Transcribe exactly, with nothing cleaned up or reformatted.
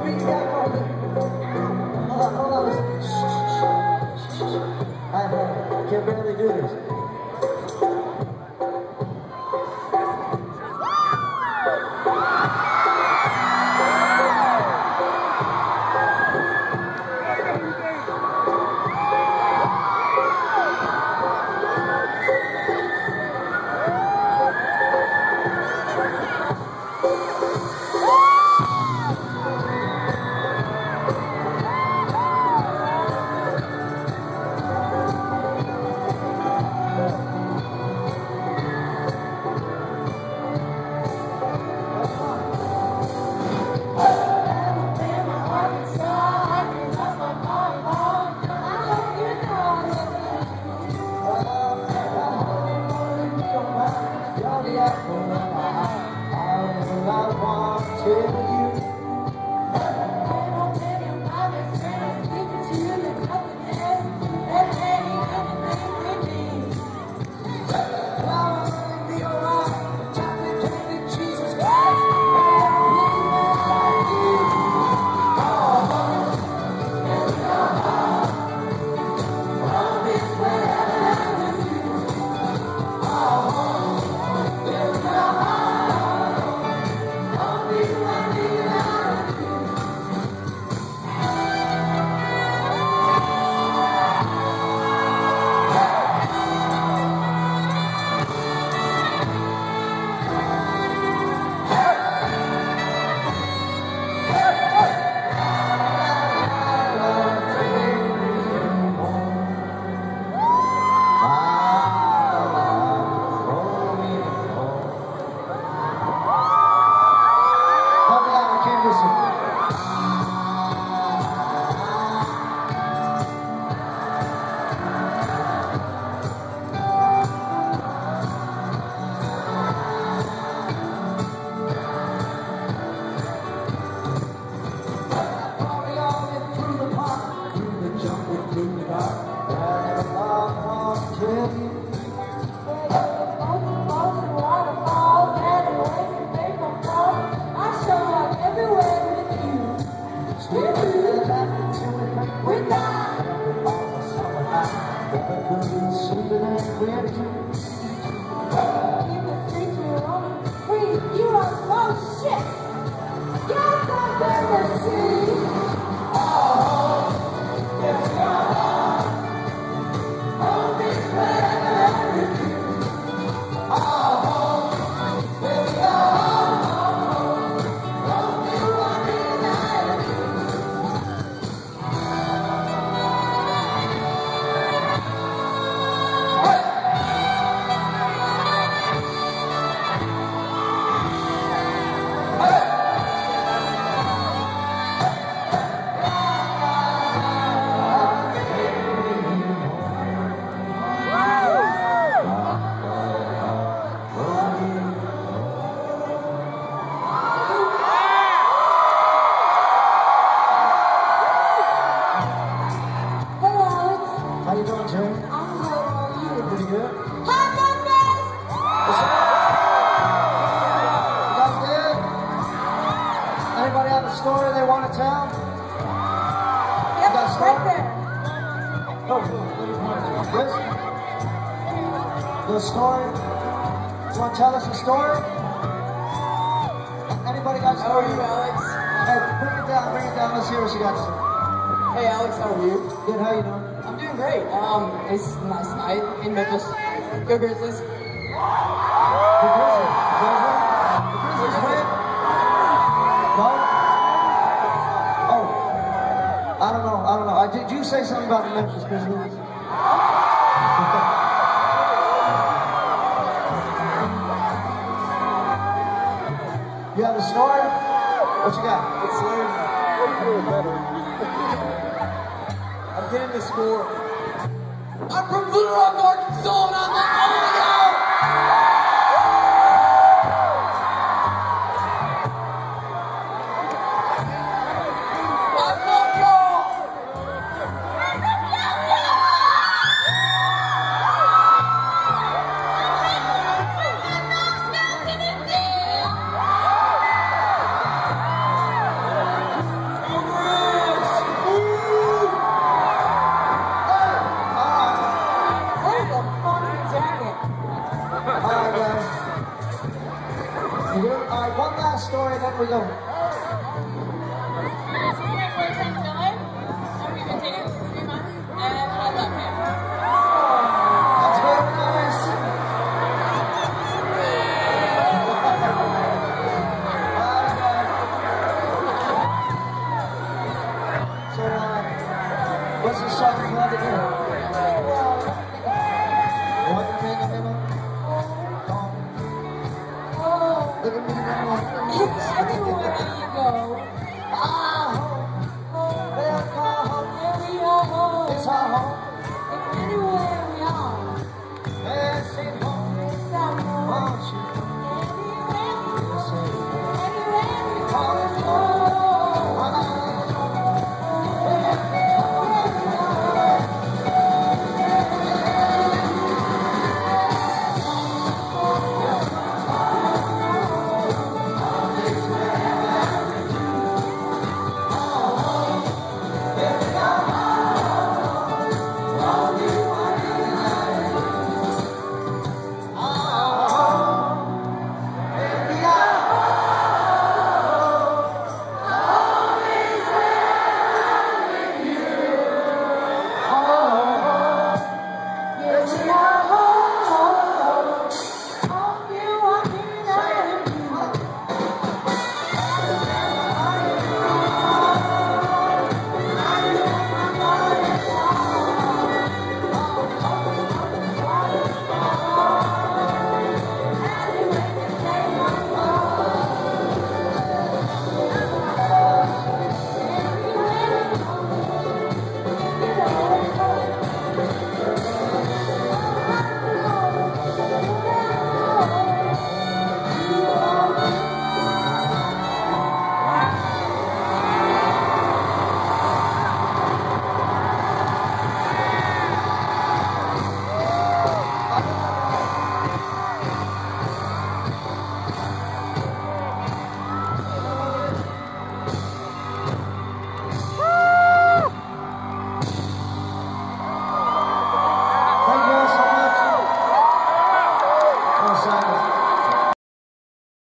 It's a nice night in Memphis. Go Grizzlies. The Grizzlies. The Grizzlies win. No? Oh. I don't know. I don't know. I, did you say something about the Memphis Grizzlies? You have a story? What you got? It's better. I'm getting the score. I'm from Little Rock, Arkansas, and I'm not going to go! I love y'all! This is my boyfriend Dylan. So we've been dating for three months, and I love him. That's very nice. So, uh, what's the song you want to hear?